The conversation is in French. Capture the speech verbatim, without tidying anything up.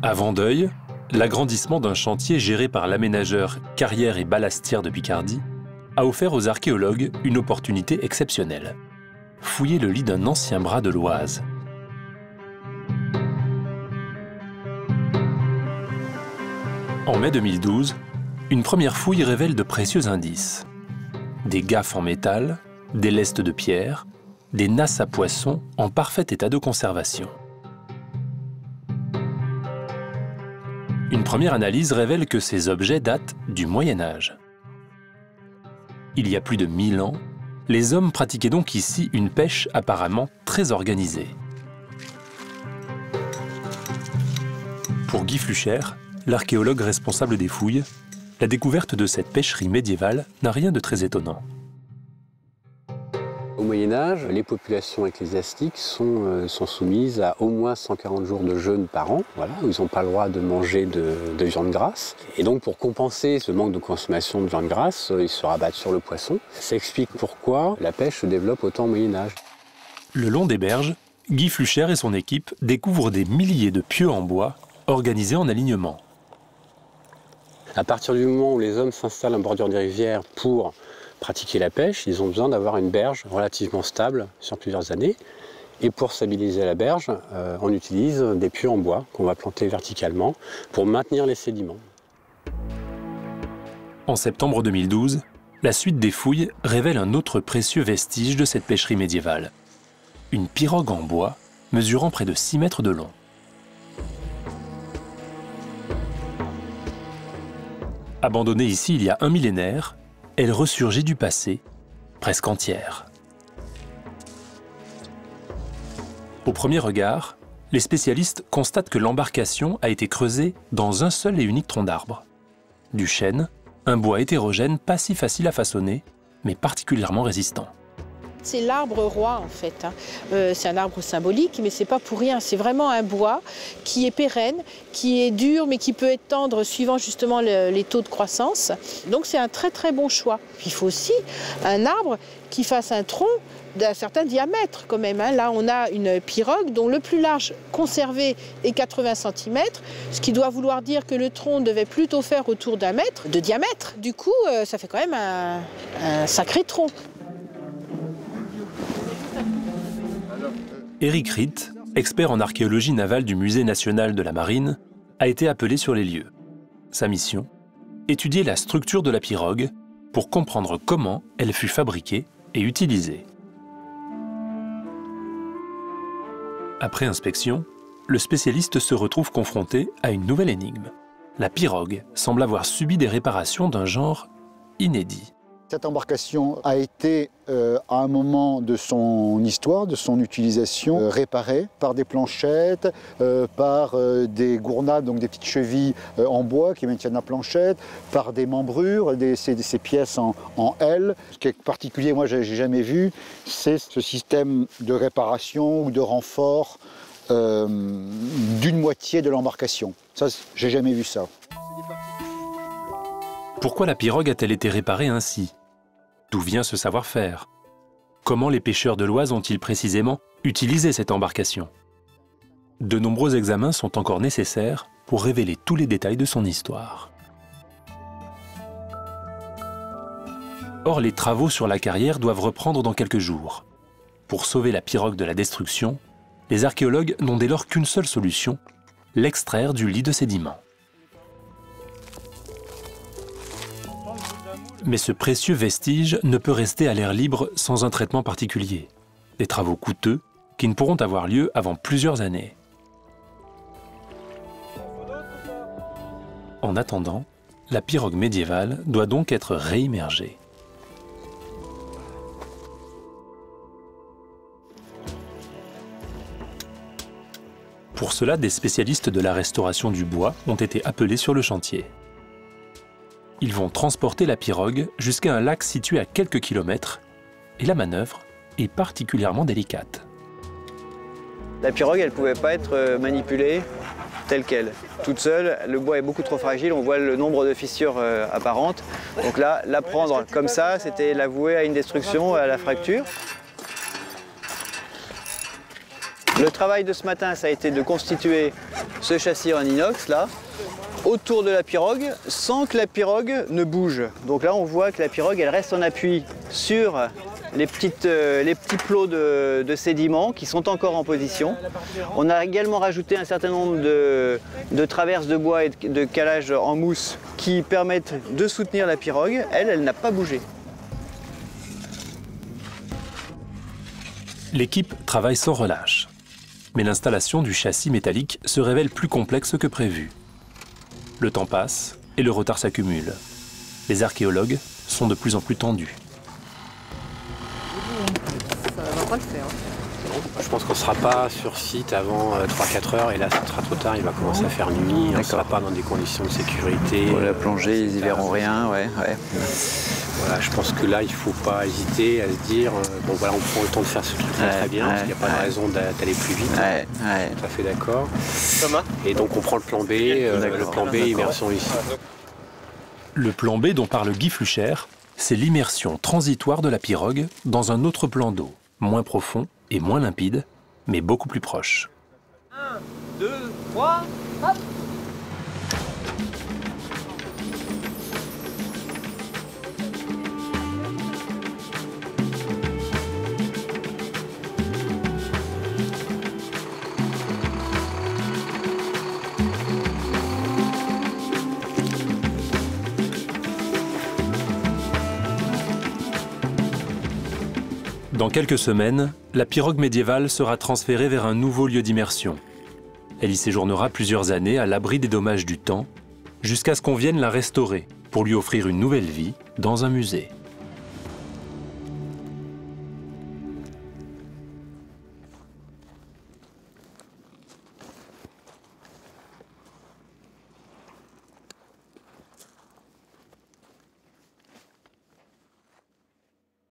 À Vandeuil, l'agrandissement d'un chantier géré par l'aménageur Carrières et Ballastières de Picardie a offert aux archéologues une opportunité exceptionnelle. Fouiller le lit d'un ancien bras de l'Oise. En mai deux mille douze, une première fouille révèle de précieux indices. Des gaffes en métal, des lestes de pierre, des nasses à poissons en parfait état de conservation. Une première analyse révèle que ces objets datent du Moyen Âge. Il y a plus de mille ans, les hommes pratiquaient donc ici une pêche apparemment très organisée. Pour Guy Flucher, l'archéologue responsable des fouilles, la découverte de cette pêcherie médiévale n'a rien de très étonnant. Au Moyen-Âge, les populations ecclésiastiques sont, euh, sont soumises à au moins cent quarante jours de jeûne par an, voilà, où ils n'ont pas le droit de manger de, de viande grasse. Et donc pour compenser ce manque de consommation de viande grasse, euh, ils se rabattent sur le poisson. Ça explique pourquoi la pêche se développe autant au Moyen-Âge. Le long des berges, Guy Flucher et son équipe découvrent des milliers de pieux en bois organisés en alignement. À partir du moment où les hommes s'installent en bordure des rivières pour pratiquer la pêche, ils ont besoin d'avoir une berge relativement stable sur plusieurs années. Et pour stabiliser la berge, euh, on utilise des pieux en bois qu'on va planter verticalement pour maintenir les sédiments. En septembre deux mille douze, la suite des fouilles révèle un autre précieux vestige de cette pêcherie médiévale. Une pirogue en bois mesurant près de six mètres de long. Abandonnée ici il y a un millénaire, elle ressurgit du passé, presque entière. Au premier regard, les spécialistes constatent que l'embarcation a été creusée dans un seul et unique tronc d'arbre. Du chêne, un bois hétérogène pas si facile à façonner, mais particulièrement résistant. C'est l'arbre roi en fait. Euh, c'est un arbre symbolique, mais c'est pas pour rien. C'est vraiment un bois qui est pérenne, qui est dur, mais qui peut être tendre suivant justement le, les taux de croissance. Donc c'est un très très bon choix. Puis il faut aussi un arbre qui fasse un tronc d'un certain diamètre quand même. Hein. Là on a une pirogue dont le plus large conservé est quatre-vingts centimètres, ce qui doit vouloir dire que le tronc devait plutôt faire autour d'un mètre de diamètre. Du coup, euh, ça fait quand même un, un sacré tronc. Éric Ritt, expert en archéologie navale du Musée national de la Marine, a été appelé sur les lieux. Sa mission, étudier la structure de la pirogue pour comprendre comment elle fut fabriquée et utilisée. Après inspection, le spécialiste se retrouve confronté à une nouvelle énigme. La pirogue semble avoir subi des réparations d'un genre inédit. Cette embarcation a été, euh, à un moment de son histoire, de son utilisation, euh, réparée par des planchettes, euh, par euh, des gournades, donc des petites chevilles euh, en bois qui maintiennent la planchette, par des membrures, des, ces, ces pièces en, en L. Ce qui est particulier, moi, j'ai jamais vu, c'est ce système de réparation ou de renfort euh, d'une moitié de l'embarcation. Ça, j'ai jamais vu ça. Pourquoi la pirogue a-t-elle été réparée ainsi? D'où vient ce savoir-faire? Comment les pêcheurs de l'Oise ont-ils précisément utilisé cette embarcation? De nombreux examens sont encore nécessaires pour révéler tous les détails de son histoire. Or, les travaux sur la carrière doivent reprendre dans quelques jours. Pour sauver la pirogue de la destruction, les archéologues n'ont dès lors qu'une seule solution, l'extraire du lit de sédiments. Mais ce précieux vestige ne peut rester à l'air libre sans un traitement particulier. Des travaux coûteux qui ne pourront avoir lieu avant plusieurs années. En attendant, la pirogue médiévale doit donc être réimmergée. Pour cela, des spécialistes de la restauration du bois ont été appelés sur le chantier. Ils vont transporter la pirogue jusqu'à un lac situé à quelques kilomètres et la manœuvre est particulièrement délicate. La pirogue, elle ne pouvait pas être manipulée telle qu'elle. Toute seule, le bois est beaucoup trop fragile, on voit le nombre de fissures euh, apparentes. Donc là, la prendre comme ça, c'était la vouer à une destruction, à la fracture. Le travail de ce matin, ça a été de constituer ce châssis en inox là, autour de la pirogue, sans que la pirogue ne bouge. Donc là, on voit que la pirogue, elle reste en appui sur les, petites, euh, les petits plots de, de sédiments qui sont encore en position. On a également rajouté un certain nombre de, de traverses de bois et de, de calages en mousse qui permettent de soutenir la pirogue. Elle, elle n'a pas bougé. L'équipe travaille sans relâche. Mais l'installation du châssis métallique se révèle plus complexe que prévu. Le temps passe et le retard s'accumule. Les archéologues sont de plus en plus tendus. Ça va pas le faire. Je pense qu'on ne sera pas sur site avant trois quatre heures et là ce sera trop tard, il va commencer à faire nuit, on ne sera pas dans des conditions de sécurité. Pour la plongée, ils y verront rien, ouais, ouais. Voilà, je pense que là il ne faut pas hésiter à se dire, euh, bon voilà, on prend le temps de faire ce truc là ouais, très bien, ouais, parce qu'il n'y a pas ouais. de raison d'aller plus vite. Ouais, ouais. Tout à fait d'accord. Et donc on prend le plan B, euh, le plan B immersion ici. Le plan B dont parle Guy Flucher, c'est l'immersion transitoire de la pirogue dans un autre plan d'eau, moins profond et moins limpide, mais beaucoup plus proche. un, deux, trois, hop! Dans quelques semaines, la pirogue médiévale sera transférée vers un nouveau lieu d'immersion. Elle y séjournera plusieurs années à l'abri des dommages du temps, jusqu'à ce qu'on vienne la restaurer pour lui offrir une nouvelle vie dans un musée.